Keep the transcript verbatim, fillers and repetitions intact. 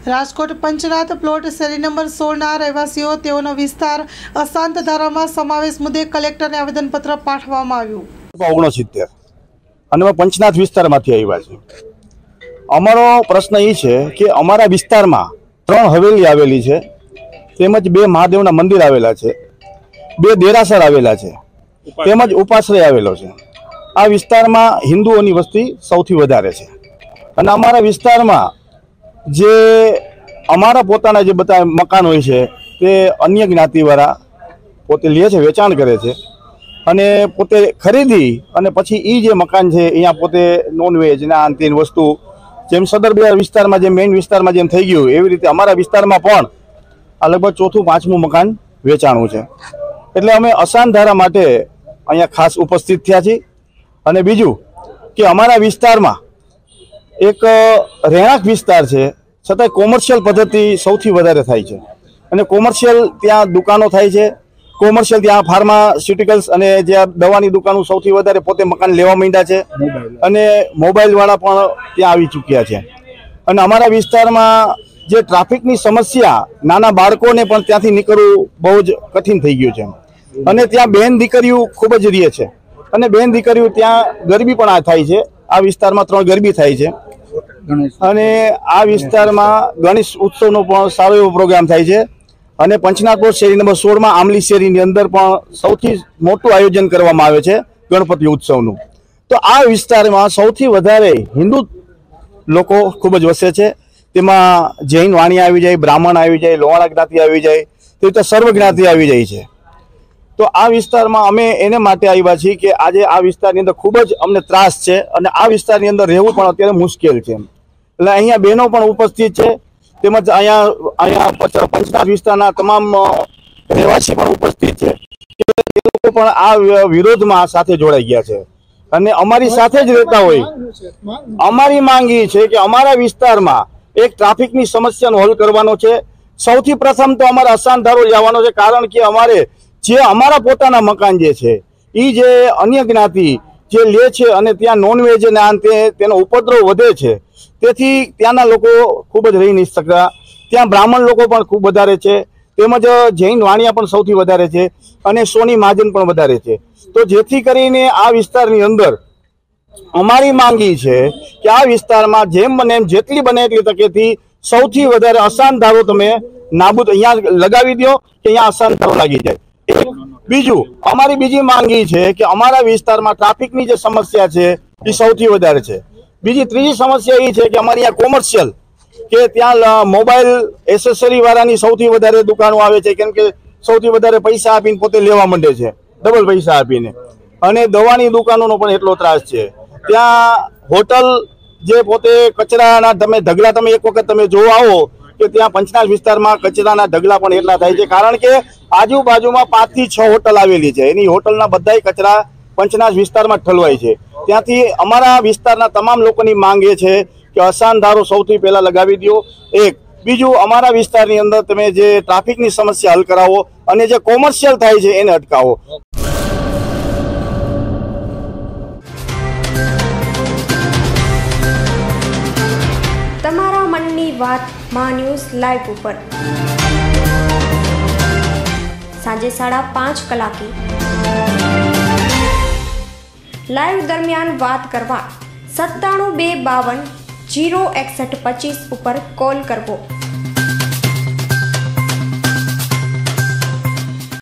Rajkot Panchnath plot શેરી number સોળના રહેવાસીઓ તેઓનો વિસ્તાર અશાંત ધારામાં સમાવેશ મુદ્દે કલેક્ટરને આવેદનપત્ર પાઠવવામાં આવ્યું. ઓગણસિત્તેર અને પંચનાથ વિસ્તારમાંથી આવ્યા છે. અમારો પ્રશ્ન એ છે કે અમારા વિસ્તારમાં ત્રણ હવેલી આવેલી છે, તેમજ બે મહાદેવના મંદિર આવેલા છે, બે દેરાસર આવેલા છે, તેમજ ઉપાશ્રય આવેલો છે. આ વિસ્તારમાં હિન્દુઓની વસ્તી સૌથી વધારે છે અને અમારા વિસ્તારમાં જે અમારા પોતાના જે બધા મકાન હોય છે તે અન્ય જ્ઞાતિવાળા પોતે લે છે, વેચાણ કરે છે અને પોતે ખરીદી અને પછી એ જે મકાન છે અહીંયા પોતે નોનવેજ ને આ તેની વસ્તુ જેમ સદર બજાર વિસ્તારમાં જેમ મેઇન વિસ્તારમાં જેમ થઈ ગયું એવી રીતે અમારા વિસ્તારમાં પણ આ લગભગ ચોથું પાંચમું મકાન વેચાણું છે. એટલે અમે અશાંત ધારા માટે અહીંયા ખાસ ઉપસ્થિત થયા છીએ. અને બીજું કે અમારા વિસ્તારમાં એક રહેણાંક વિસ્તાર છે, છતાંય કોમર્શિયલ પદ્ધતિ સૌથી વધારે થાય છે અને કોમર્શિયલ ત્યાં દુકાનો થાય છે. કોમર્શિયલ ત્યાં ફાર્માસ્યુટિકલ્સ અને જ્યાં દવાની દુકાનો સૌથી વધારે પોતે મકાન લેવા માંડ્યા છે અને મોબાઈલવાળા પણ ત્યાં આવી ચૂક્યા છે. અને અમારા વિસ્તારમાં જે ટ્રાફિકની સમસ્યા, નાના બાળકોને પણ ત્યાંથી નીકળવું બહુ જ કઠિન થઈ ગયું છે અને ત્યાં બેન દીકરીઓ ખૂબ જ રહે છે અને બેન દીકરીઓ ત્યાં ગરબી પણ આ થાય છે. આ વિસ્તારમાં ત્રણ ગરબી થાય છે અને આ વિસ્તારમાં ગણેશ ઉત્સવનો પણ સારો એવો પ્રોગ્રામ થાય છે. અને પંચનાથ પ્લોટ શેરી નંબર સોળમાં આમલી શેરીની અંદર પણ સૌથી મોટું આયોજન કરવામાં આવે છે ગણપતિ ઉત્સવનું. તો આ વિસ્તારમાં સૌથી વધારે હિન્દુ લોકો ખૂબ જ વસે છે. તેમાં જૈન વાણિયા આવી જાય, બ્રાહ્મણ આવી જાય, લોહાણા જ્ઞાતિ આવી જાય, તે રીતે સર્વ જ્ઞાતિ આવી જાય છે. તો આ વિસ્તારમાં અમે એને માટે આવ્યા છીએ કે આજે આ વિસ્તારની અંદર ખૂબ જ અમને ત્રાસ છે અને આ વિસ્તારની અંદર રહેવું પણ અત્યારે મુશ્કેલ છે. એટલે અહીંયા બહેનો પણ ઉપસ્થિત છે, તેમજ અહીંયા અહીંયા પંચનાથ વિસ્તારના તમામ રહેવાસી પણ ઉપસ્થિત છે. એ લોકો પણ આ વિરોધમાં સાથે જોડાઈ ગયા છે અને અમારી સાથે જ રહેતા હોય. અમારી માંગ એ છે કે અમારા વિસ્તારમાં એક ટ્રાફિકની સમસ્યાનો હલ કરવાનો છે. સૌથી પ્રથમ તો અમારે અશાંત ધારો જવાનો છે, કારણ કે અમારે જે અમારા પોતાના મકાન જે છે એ જે અન્ય જ્ઞાતિ જે લે છે અને ત્યાં નોનવેજ ને આ તેનો ઉપદ્રવ વધે છે, તેથી ત્યાંના લોકો ખૂબ જ રહી નહીં શકતા. ત્યાં બ્રાહ્મણ લોકો પણ ખૂબ વધારે છે, તેમજ જૈન વાણિયા પણ સૌથી વધારે છે અને સોની મહાજન પણ વધારે છે. તો જેથી કરીને આ વિસ્તારની અંદર અમારી માંગી છે કે આ વિસ્તારમાં જેમ બને એમ જેટલી બને એટલી તકેથી સૌથી વધારે અશાંત ધારો તમે નાબૂદ અહીંયા લગાવી દો કે અહીંયા અશાંત ધારો લાગી જાય. બીજું અમારી બીજી માંગી છે કે અમારા વિસ્તારમાં ટ્રાફિકની જે સમસ્યા છે એ સૌથી વધારે છે. બીજી ત્રીજી સમસ્યા એ છે કે અમારી અહીંયા કોમર્શિયલ કે ત્યાં મોબાઈલ એસેસરી વાળાની સૌથી વધારે દુકાનો આવે છે, કેમ કે સૌથી વધારે પૈસા આપીને પોતે લેવા માંડે છે, ડબલ પૈસા આપીને. અને દવાની દુકાનોનો પણ એટલો ત્રાસ છે. ત્યાં હોટલ જે પોતે કચરાના તમે ઢગલા તમે એક વખત તમે જોવા આવો કે ત્યાં પંચનાથ વિસ્તારમાં કચરાના ઢગલા પણ એટલા થાય છે, કારણ કે આજુબાજુમાં પાંચ થી છ હોટલ આવેલી છે. એની હોટલના બધાય કચરા પંચનાથ વિસ્તારમાં ઠલવાય છે. ત્યાંથી અમારા વિસ્તારના તમામ લોકોની માંગ એ છે કે અશાંત ધારો સૌથી પહેલા લગાવી દો. એક બીજું, અમારા વિસ્તારની અંદર તમે જે ટ્રાફિકની સમસ્યા હલ કરાવો અને જે કોમર્શિયલ થાય છે એને અટકાવો. તમારા મનની વાત માં ન્યૂઝ લાઈવ ઉપર સાંજે સાડા પાંચ કલાકે લાઈવ દરમિયાન વાત કરવા સત્તાણું બે બાવન જીરો એકસઠ પચીસ ઉપર કોલ કરવો.